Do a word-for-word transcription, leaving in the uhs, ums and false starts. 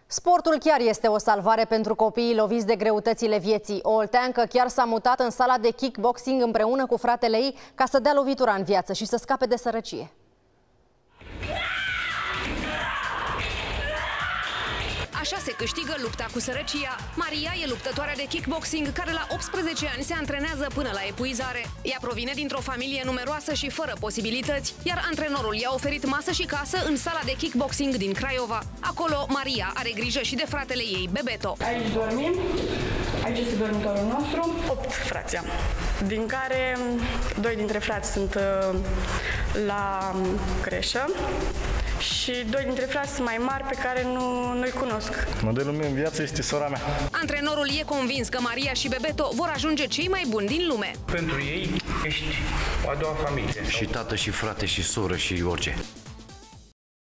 Sportul chiar este o salvare pentru copiii loviți de greutățile vieții. O olteancă chiar s-a mutat în sala de kickboxing împreună cu fratele ei ca să dea lovitura în viață și să scape de sărăcie. Așa se câștigă lupta cu sărăcia. Maria e luptătoarea de kickboxing care la optsprezece ani se antrenează până la epuizare. Ea provine dintr-o familie numeroasă și fără posibilități, iar antrenorul i-a oferit masă și casă în sala de kickboxing din Craiova. Acolo, Maria are grijă și de fratele ei, Bebeto. Aici dormim, aici este dormitorul nostru. Opt frați am, din care doi dintre frați sunt la creșă și doi dintre frați sunt mai mari pe care nu, nu-i cunosc. Modelul meu în viață este sora mea. Antrenorul e convins că Maria și Bebeto vor ajunge cei mai buni din lume. Pentru ei ești o a doua familie. Și tată, și frate, și soră, și orice.